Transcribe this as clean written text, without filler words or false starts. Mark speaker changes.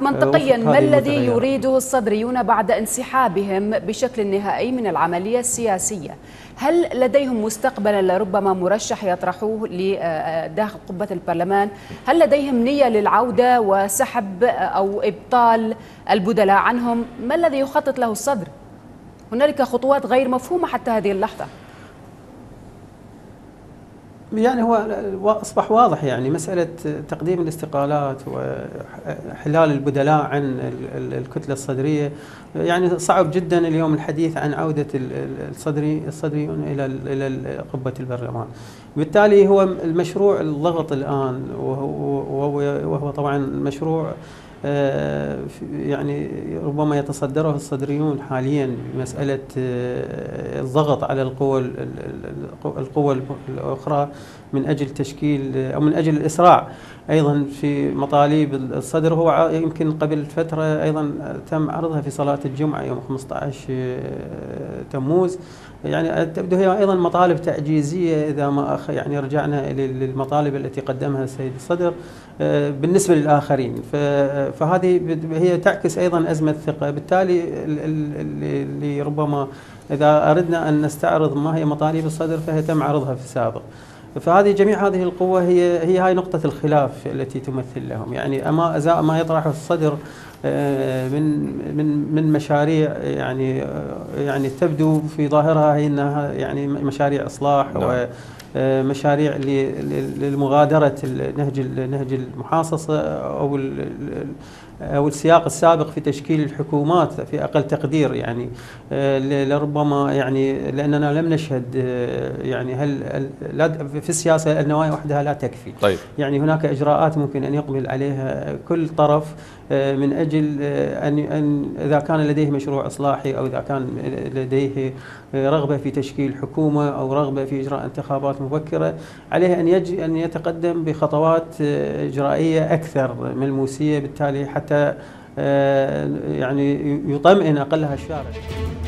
Speaker 1: منطقيا ما الذي يريده الصدريون بعد انسحابهم بشكل نهائي من العملية السياسية؟ هل لديهم مستقبلا لربما مرشح يطرحوه لداخل قبة البرلمان؟ هل لديهم نية للعودة وسحب أو إبطال البدلاء عنهم؟ ما الذي يخطط له الصدر؟ هنالك خطوات غير مفهومة حتى هذه اللحظة.
Speaker 2: يعني هو أصبح واضح، يعني مسألة تقديم الاستقالات وحلال البدلاء عن الكتلة الصدرية، يعني صعب جدا اليوم الحديث عن عودة الصدريون إلى قبة البرلمان. بالتالي هو المشروع الضغط الآن، وهو طبعا مشروع يعني ربما يتصدره الصدريون حاليا، مسألة الضغط على القوى الأخرى من أجل تشكيل أو من أجل الإسراع أيضا في مطالب الصدر. هو يمكن قبل فترة أيضا تم عرضها في صلاة الجمعة يوم 15 تموز، يعني تبدو هي أيضا مطالب تعجيزية إذا ما يعني رجعنا للمطالب التي قدمها السيد الصدر بالنسبة للآخرين. فهذه هي تعكس أيضا أزمة ثقة. بالتالي اللي ربما إذا أردنا أن نستعرض ما هي مطالب الصدر فهي تم عرضها في السابق. فهذه جميع هذه القوة هي هاي نقطة الخلاف التي تمثل لهم، يعني أما إذا ما يطرحه الصدر من مشاريع يعني تبدو في ظاهرها هي انها يعني مشاريع اصلاح ومشاريع للمغادره نهج المحاصصه او السياق السابق في تشكيل الحكومات في اقل تقدير، يعني لربما يعني لاننا لم نشهد يعني في السياسه النوايا وحدها لا تكفي.
Speaker 3: طيب.
Speaker 2: يعني هناك اجراءات ممكن ان يقبل عليها كل طرف من أجل أن إذا كان لديه مشروع إصلاحي أو إذا كان لديه رغبة في تشكيل حكومة أو رغبة في إجراء انتخابات مبكرة، عليه أن يتقدم بخطوات إجرائية أكثر ملموسية، بالتالي حتى يعني يطمئن أقلها الشارع.